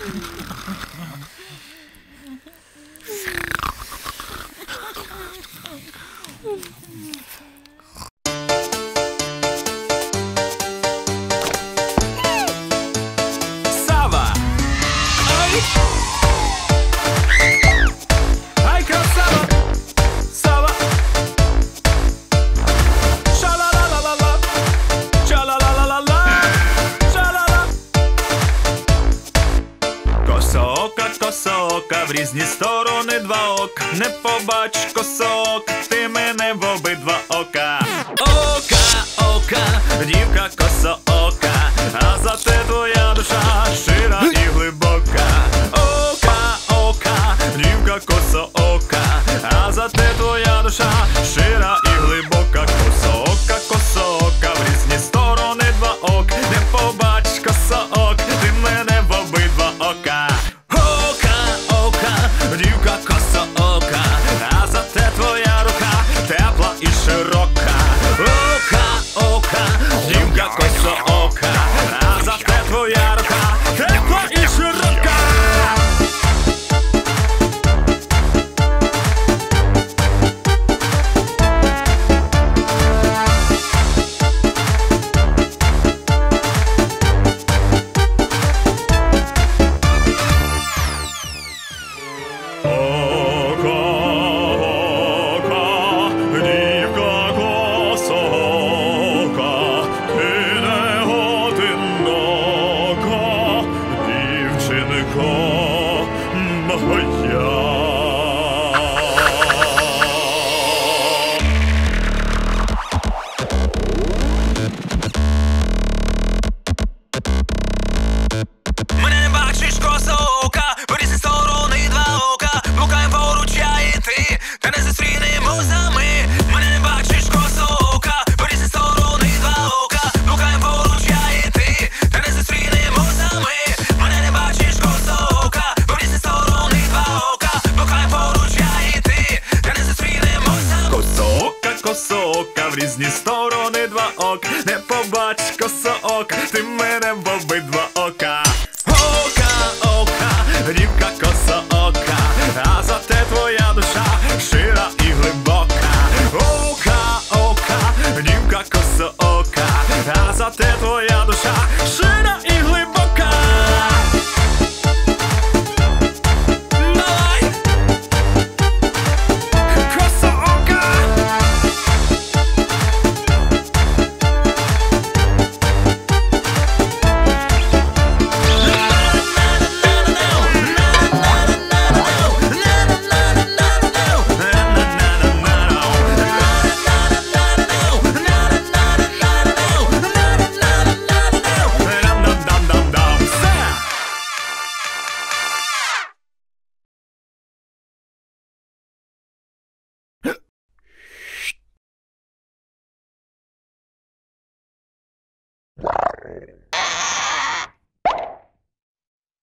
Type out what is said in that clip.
Косоока, в різні сторони два ок. Не побачиш косоока, ти мене в обидва ока. Ока, ока, дівка косоока, а зате твоя душа щира і глибока. Ока, ока, дівка косоока, а зате твоя душа щира і глибока. Косоока, косоока, в різні сторони два ок. Не побачиш косоока, ти мене в обидва ока. Дівка косоока, а зате твоя рука тепла і широка. Ока, ока, дівка косоока, а зате твоя рука тепла і широка. Мене бачиш, косоока, в різні сторони два ока. Блукаєм поруч я і ти, та не зустрінемося ми. Мене не бачиш, косоока, в різні сторони два ока. Блукаєм поруч я і ти, та не зустрінемося ми. Мене не бачиш, косоока, в різні сторони два ока. Блукаєм поруч я і ти, та не зустрінемося. Косоока, косоока, в різні сторони два ок. Не побачиш косоока, ти мене в обидва ока. Ока, ока, дівка косоока, а зате твоя душа щира і глибока. Ока, ока, дівка косоока, а зате твоя душа щира і глибока. Давай! Косоока! Wow.